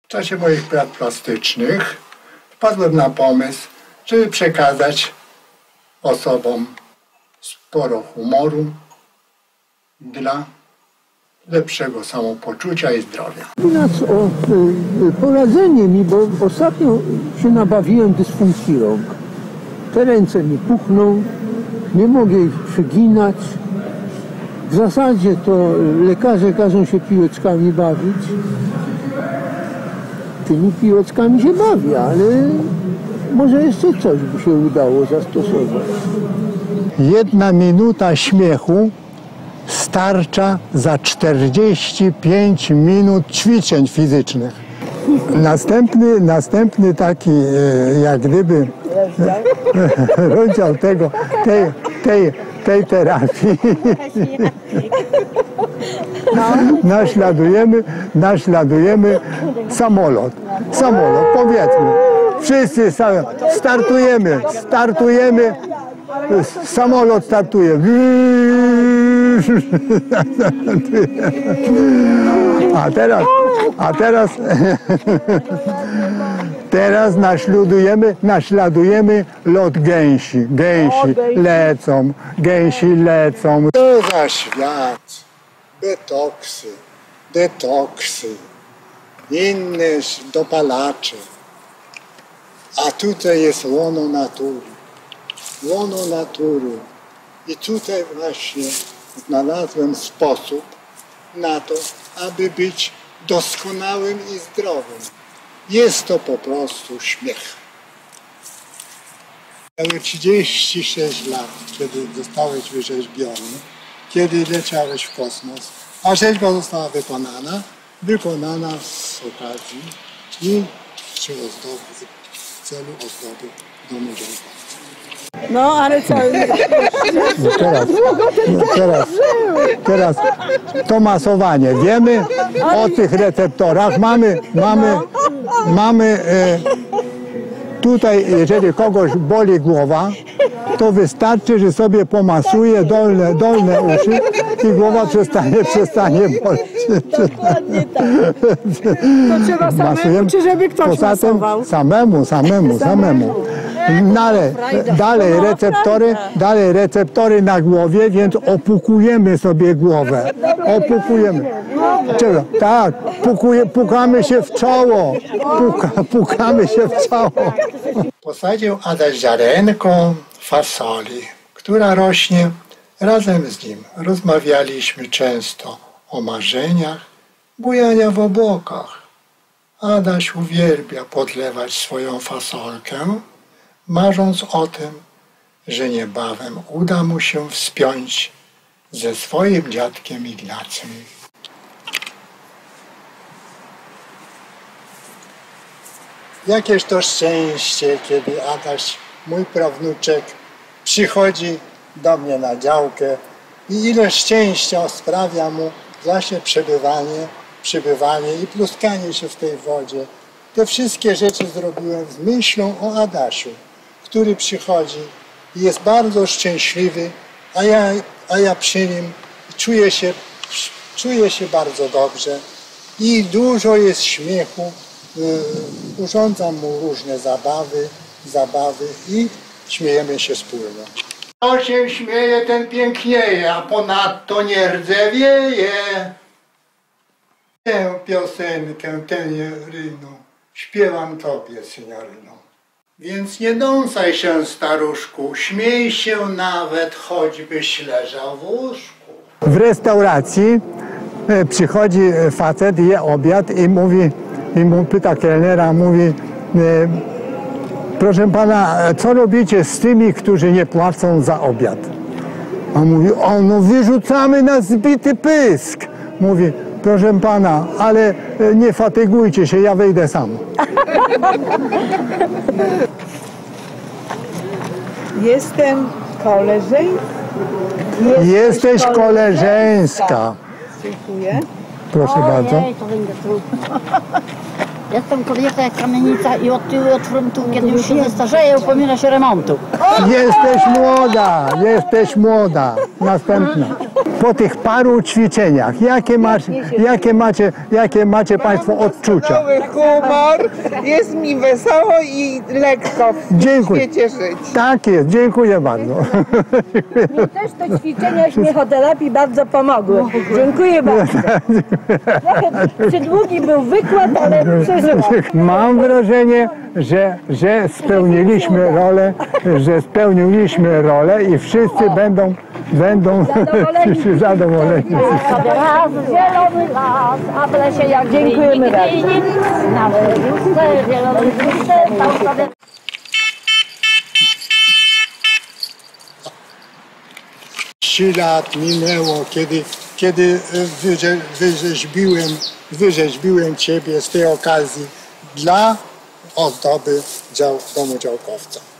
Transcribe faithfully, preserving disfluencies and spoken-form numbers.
W czasie moich prac plastycznych wpadłem na pomysł, żeby przekazać osobom sporo humoru dla lepszego samopoczucia i zdrowia. U nas o poradzenie mi, bo ostatnio się nabawiłem dysfunkcji rąk. Te ręce mi puchną, nie mogę ich przyginać. W zasadzie to lekarze każą się piłeczkami bawić. Tymi piłeczkami się bawi, ale może jeszcze coś by się udało zastosować. Jedna minuta śmiechu starcza za czterdzieści pięć minut ćwiczeń fizycznych. Następny, następny taki jak gdyby rozdział tego, tej, tej, tej terapii naśladujemy, naśladujemy samolot. Samolot, powiedzmy. Wszyscy startujemy, startujemy, samolot startuje. A teraz, a teraz, teraz naśladujemy, naśladujemy lot gęsi. Gęsi lecą, gęsi lecą. To za świat, detoksy, detoksy, inne dopalacze. A tutaj jest łono natury. Łono natury. I tutaj właśnie znalazłem sposób na to, aby być doskonałym i zdrowym. Jest to po prostu śmiech. Miałem trzydzieści sześć lat, kiedy zostałeś wyrzeźbiony, kiedy leciałeś w kosmos, a rzeźba została wykonana, wykonana z okazji i przy ozdoby, w celu ozdoby domu rzeźba. No, ale co? Teraz, teraz, teraz to masowanie. Wiemy o tych receptorach. Mamy, mamy, mamy e, tutaj, jeżeli kogoś boli głowa, to wystarczy, że sobie pomasuje dolne, dolne uszy i głowa przestanie, przestanie boleć. Dokładnie tak. To trzeba samemu, czy żeby ktoś Poza tym masował? samemu, samemu, samemu. Dalej, dalej receptory, dalej receptory na głowie, więc opukujemy sobie głowę. Opukujemy. Czego? Tak, pukuje, pukamy się w czoło. Puka, pukamy się w czoło. Posadził Adaś ziarenko fasoli, która rośnie razem z nim. Rozmawialiśmy często o marzeniach, bujania w obłokach. Adaś uwielbia podlewać swoją fasolkę, marząc o tym, że niebawem uda mu się wspiąć ze swoim dziadkiem Ignacym. Jakież to szczęście, kiedy Adaś, mój prawnuczek, przychodzi do mnie na działkę i ile szczęścia sprawia mu właśnie przebywanie, przybywanie i pluskanie się w tej wodzie. Te wszystkie rzeczy zrobiłem z myślą o Adasiu, który przychodzi i jest bardzo szczęśliwy, a ja, a ja przy nim czuję się, czuję się bardzo dobrze i dużo jest śmiechu. Yy, urządzam mu różne zabawy, zabawy i śmiejemy się wspólnie. Kto się śmieje, ten pięknieje, a ponadto nie rdzewieje. Tę piosenkę, tę rynu śpiewam tobie, senioryno. Więc nie dąsaj się, staruszku, śmiej się nawet, choćbyś leżał w łóżku. W restauracji przychodzi facet, je obiad i mówi, i mu pyta kelnera, mówi: proszę pana, co robicie z tymi, którzy nie płacą za obiad? A mówi: o, no wyrzucamy na zbity pysk. Mówi: proszę pana, ale nie fatygujcie się, ja wejdę sam. Jestem koleżeńska. Jesteś koleżeńska. Dziękuję. Proszę Ojej, bardzo. to będzie trudno. Jestem kobieta jak kamienica i od tyłu, od frontu, kiedy już się zestarzeje, upomina się remontu. Jesteś młoda, jesteś młoda. Następna. po tych paru ćwiczeniach, jakie, masz, jakie, macie, jakie macie Państwo odczucia? Doskonały humor, jest mi wesoło i lekko w Dziękuję. świecie żyć. Tak jest, dziękuję bardzo. Mnie też te ćwiczenia śmiechoterapii bardzo pomogły. Dziękuję bardzo. Trochę przydługi był wykład, ale przeżyłam. Mam wrażenie, że, że spełniliśmy rolę, że spełniliśmy rolę i wszyscy będą, będą Zadowoleni. zadowoleni. Sobie raz zielony las, a w lesie jak Dziękujemy bardzo. na wyżuszce, zielony wyżuszce, tam sobie... Trzy lat minęło, kiedy, kiedy wyrze, wyrzeźbiłem, wyrzeźbiłem Ciebie z tej okazji dla ozdoby dział, domu działkowca.